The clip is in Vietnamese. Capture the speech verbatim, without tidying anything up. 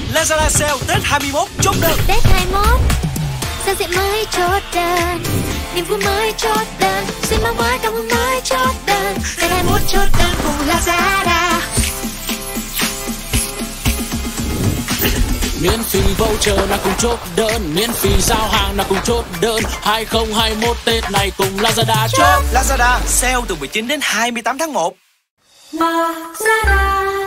Lazada sale Tết hai mươi mốt chốt đơn. Tết hai mươi mốt sao sẽ mới chốt đơn, niềm vui mới chốt đơn, xuyên bao mới cảm hứng mới chốt đơn. Tết hai mươi mốt chốt đơn cùng Lazada. Miễn phí voucher là cùng chốt đơn, miễn phí giao hàng là cùng chốt đơn. Hai không hai mốt Tết này cùng Lazada chốt. Lazada sale từ mười chín đến hai mươi tám tháng một. Lazada.